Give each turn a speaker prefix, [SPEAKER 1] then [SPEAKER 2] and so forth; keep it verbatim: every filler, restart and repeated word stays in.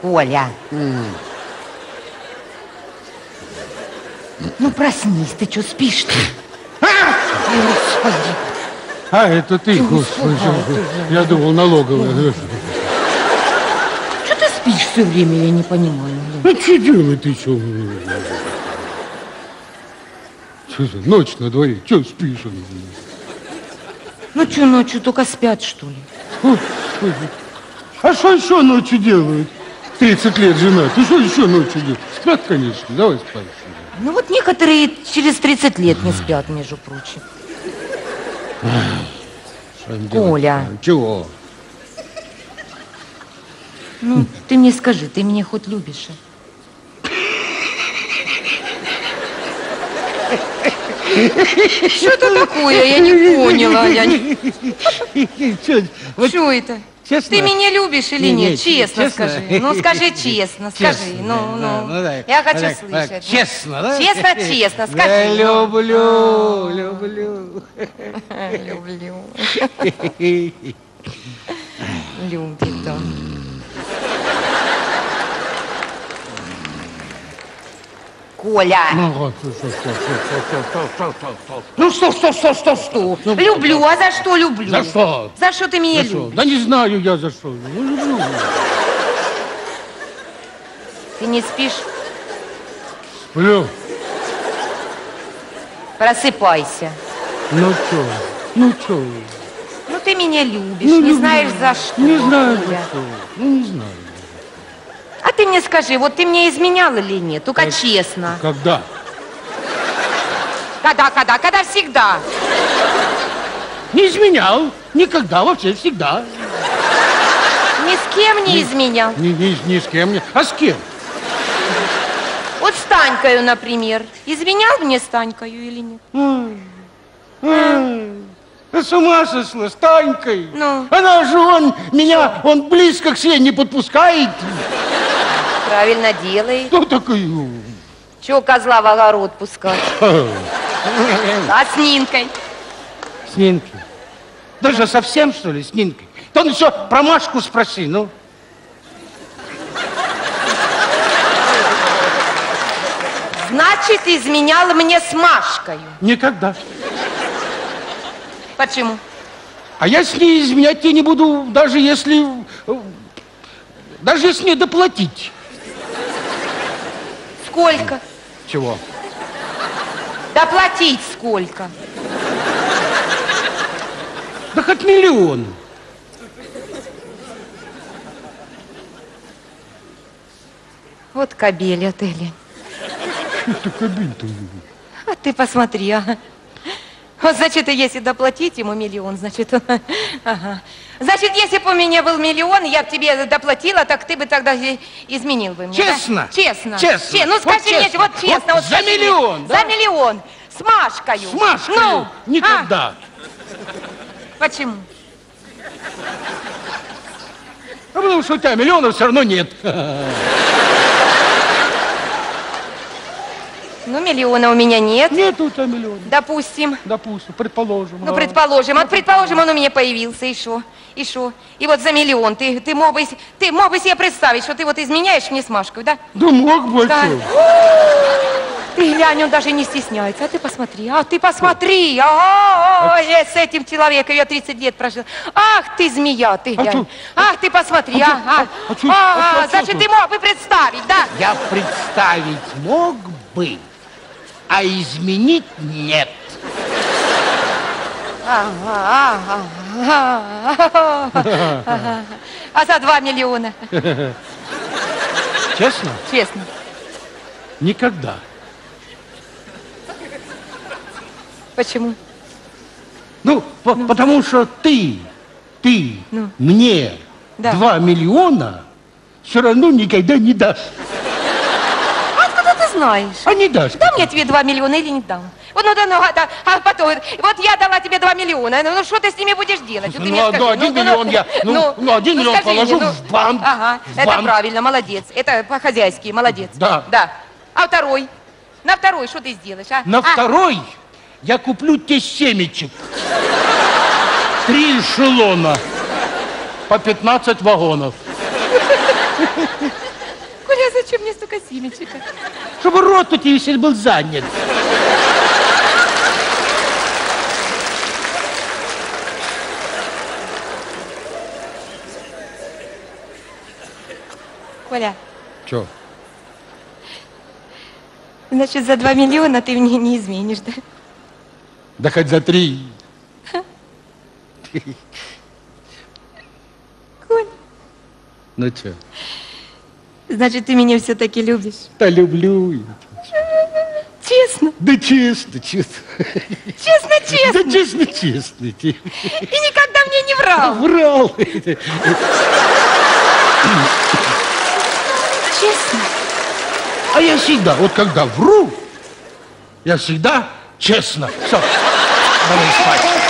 [SPEAKER 1] Коля. Mm. Ну, проснись, ты что, спишь-то? Господи.
[SPEAKER 2] А, это ты, ты Господи. Я думал, налоговая.
[SPEAKER 1] Что ты спишь все время, я не понимаю.
[SPEAKER 2] Ну, что делать ты, что? Что за ночь на дворе? Что спишь?
[SPEAKER 1] Ну, что ночью, только спят, что ли?
[SPEAKER 2] Господи. А что еще ночью делают? тридцать лет жена. Ты что еще ночью делают? Спят, конечно. Давай спать.
[SPEAKER 1] Ну, вот некоторые через тридцать лет не спят, между прочим. Коля.
[SPEAKER 2] Чего?
[SPEAKER 1] Ну, ты мне скажи, ты меня хоть любишь? Что-то такое, я не поняла. Я не... Что это?
[SPEAKER 3] Честно?
[SPEAKER 1] Ты меня любишь или
[SPEAKER 3] не,
[SPEAKER 1] нет?
[SPEAKER 3] Не,
[SPEAKER 1] честно,
[SPEAKER 3] честно
[SPEAKER 1] скажи. Ну, скажи честно, скажи.
[SPEAKER 3] Честно,
[SPEAKER 1] ну,
[SPEAKER 3] да,
[SPEAKER 1] ну.
[SPEAKER 3] ну, да.
[SPEAKER 1] Я хочу
[SPEAKER 3] так,
[SPEAKER 1] слышать.
[SPEAKER 3] Так, честно, да?
[SPEAKER 1] Честно, честно, скажи.
[SPEAKER 3] Я люблю, люблю.
[SPEAKER 1] Люблю. Любит он. Коля.
[SPEAKER 2] Ну,
[SPEAKER 1] Ну что, что, что, что, что? Люблю, а за что люблю?
[SPEAKER 2] За что?
[SPEAKER 1] За что ты меня
[SPEAKER 2] За что?
[SPEAKER 1] любишь?
[SPEAKER 2] Да не знаю я за что. Ну, люблю.
[SPEAKER 1] Ты не спишь?
[SPEAKER 2] Сплю.
[SPEAKER 1] Просыпайся.
[SPEAKER 2] Ну что? Ну что?
[SPEAKER 1] Ну ты меня любишь,
[SPEAKER 2] Ну,
[SPEAKER 1] не
[SPEAKER 2] люблю.
[SPEAKER 1] знаешь за что.
[SPEAKER 2] Не знаю за
[SPEAKER 1] Коля.
[SPEAKER 2] что. Ну, не знаю.
[SPEAKER 1] А ты мне скажи, вот ты мне изменял или нет? Только
[SPEAKER 2] Как-
[SPEAKER 1] честно.
[SPEAKER 2] Когда?
[SPEAKER 1] Когда, когда, когда всегда.
[SPEAKER 2] Не изменял. Никогда, вообще, всегда.
[SPEAKER 1] Ни с кем не изменял.
[SPEAKER 2] Ни, ни, ни с кем не. А с кем?
[SPEAKER 1] Вот с Танькою, например. Изменял мне с Танькою или нет?
[SPEAKER 2] Ты с ума сошла с Танькой?
[SPEAKER 1] Ну?
[SPEAKER 2] Она же, он, меня, он близко к себе не подпускает.
[SPEAKER 1] Правильно делает.
[SPEAKER 2] Кто такой?
[SPEAKER 1] Чего козла в огород пускать? А с Нинкой?
[SPEAKER 3] С Нинкой. Даже совсем, что ли, с Нинкой? Да он еще про Машку спроси, ну.
[SPEAKER 1] Значит, изменял мне с Машкой.
[SPEAKER 2] Никогда.
[SPEAKER 1] Почему?
[SPEAKER 2] А я с ней изменять тебе не буду, даже если... Даже если не доплатить.
[SPEAKER 1] Сколько?
[SPEAKER 2] Чего?
[SPEAKER 1] Доплатить сколько?
[SPEAKER 2] Да хоть миллион.
[SPEAKER 1] Вот кобель от Эли.
[SPEAKER 2] Что кобель-то?
[SPEAKER 1] А ты посмотри, а. Вот, значит, если доплатить ему миллион, значит, он... Ага. Значит, если бы у меня был миллион, я бы тебе доплатила, так ты бы тогда и изменил бы мне,
[SPEAKER 3] Честно?
[SPEAKER 1] Да? Честно.
[SPEAKER 3] Честно.
[SPEAKER 1] Че- Ну,
[SPEAKER 3] Вот
[SPEAKER 1] скажи мне,
[SPEAKER 3] честно.
[SPEAKER 1] вот честно.
[SPEAKER 3] Вот
[SPEAKER 1] Вот
[SPEAKER 3] за
[SPEAKER 1] скажи мне.
[SPEAKER 3] миллион, да?
[SPEAKER 1] За миллион. С Машкою.
[SPEAKER 2] С Машкой?
[SPEAKER 1] Ну,
[SPEAKER 2] Никогда.
[SPEAKER 1] а? Почему?
[SPEAKER 2] А потому что у тебя миллионов все равно нет.
[SPEAKER 1] Ну, миллиона у меня нет.
[SPEAKER 2] Нет у тебя миллиона.
[SPEAKER 1] Допустим.
[SPEAKER 2] Допустим, предположим.
[SPEAKER 1] Ну,
[SPEAKER 2] а.
[SPEAKER 1] предположим. Вот, предположим, он у меня появился, и шо? И шо? И вот за миллион ты, ты, мог бы, ты мог бы себе представить, что ты вот изменяешь мне с Машкой, да?
[SPEAKER 2] Да мог бы,
[SPEAKER 1] Да.
[SPEAKER 2] что?
[SPEAKER 1] Ты глянь, он даже не стесняется. А ты посмотри, а ты посмотри. А, я с этим человеком, я тридцать лет прожил. Ах ты, змея, ты глянь.
[SPEAKER 2] чё?
[SPEAKER 1] Ах ты, посмотри,
[SPEAKER 2] А чё?
[SPEAKER 1] а, а.
[SPEAKER 2] А чё?
[SPEAKER 1] А,
[SPEAKER 2] А
[SPEAKER 1] а,
[SPEAKER 2] чё
[SPEAKER 1] значит,
[SPEAKER 2] тут?
[SPEAKER 1] ты мог бы представить, да?
[SPEAKER 3] Я представить мог бы, а изменить нет.
[SPEAKER 1] Ага, ага, ага, ага. А за два миллиона?
[SPEAKER 2] Честно?
[SPEAKER 1] Честно.
[SPEAKER 2] Никогда.
[SPEAKER 1] Почему?
[SPEAKER 2] Ну, по- потому что ты, ты
[SPEAKER 1] Ну.
[SPEAKER 2] мне
[SPEAKER 1] Да.
[SPEAKER 2] два миллиона все равно никогда не дашь.
[SPEAKER 1] Откуда ты знаешь?
[SPEAKER 2] А не дашь.
[SPEAKER 1] Дам я тебе два миллиона или не дам? Вот, ну да, ну, а, да, а потом, вот я дала тебе два миллиона, ну что ты с ними будешь делать? Вот ты
[SPEAKER 2] Ну,
[SPEAKER 1] мне
[SPEAKER 2] ну,
[SPEAKER 1] скажи.
[SPEAKER 2] один миллион я- ну, ну, один миллион
[SPEAKER 1] скажи
[SPEAKER 2] положу
[SPEAKER 1] мне,
[SPEAKER 2] в банк,
[SPEAKER 1] Ага,
[SPEAKER 2] в
[SPEAKER 1] это
[SPEAKER 2] банк.
[SPEAKER 1] правильно, молодец, это по-хозяйски, молодец.
[SPEAKER 2] Да.
[SPEAKER 1] Да. А второй? На второй что ты сделаешь, а?
[SPEAKER 2] На
[SPEAKER 1] А?
[SPEAKER 2] второй я куплю тебе семечек. Три эшелона. По пятнадцать вагонов.
[SPEAKER 1] Зачем мне столько семечек?
[SPEAKER 3] Чтобы рот у тебя весь был занят.
[SPEAKER 1] Коля,
[SPEAKER 2] Че?
[SPEAKER 1] значит, за два миллиона ты мне не изменишь, да?
[SPEAKER 2] Да хоть за три.
[SPEAKER 1] Коль,
[SPEAKER 2] Ну че?
[SPEAKER 1] значит, ты меня все-таки любишь.
[SPEAKER 2] Да люблю.
[SPEAKER 1] Честно?
[SPEAKER 2] Да честно, честно.
[SPEAKER 1] Честно, честно.
[SPEAKER 2] Да честно, честно.
[SPEAKER 1] И никогда мне не врал.
[SPEAKER 2] Врал.
[SPEAKER 1] Честно.
[SPEAKER 3] А я всегда, вот когда вру, я всегда честно. Все, давай спать.